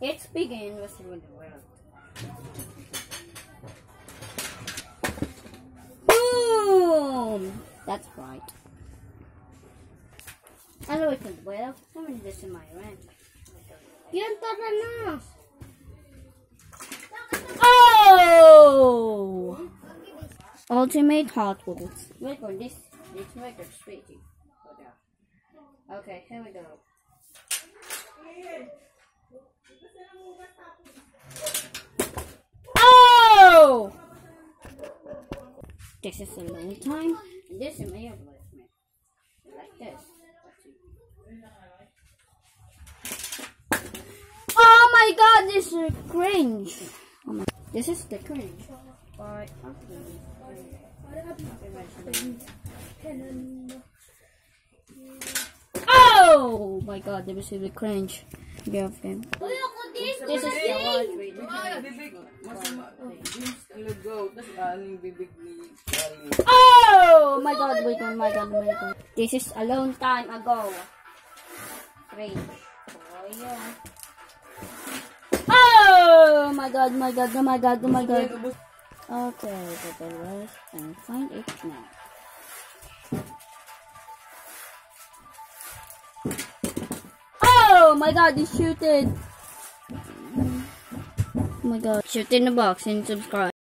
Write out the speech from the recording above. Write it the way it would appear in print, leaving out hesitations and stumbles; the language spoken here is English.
It's begin with the world. Boom! That's right. Ano wait with 12? How many this in my rank? Yan tara na! Oh! Ultimate Hot Wheels. Wait for this. This record's waiting. Okay, here we go. Oh! This is a long time. And this is my advertisement. Like this. Oh my god, this is cringe. Oh my, this is the cringe. Oh my god, this is the cringe. Girlfriend. This is the oh my god, wait, oh my god, oh my god. This is a long time ago. Cringe. Oh yeah. Oh my god, my god, oh my god, oh my god. Okay, get the rest and find it now. Oh my god, you shoot it. Oh my god, shoot in the box and subscribe.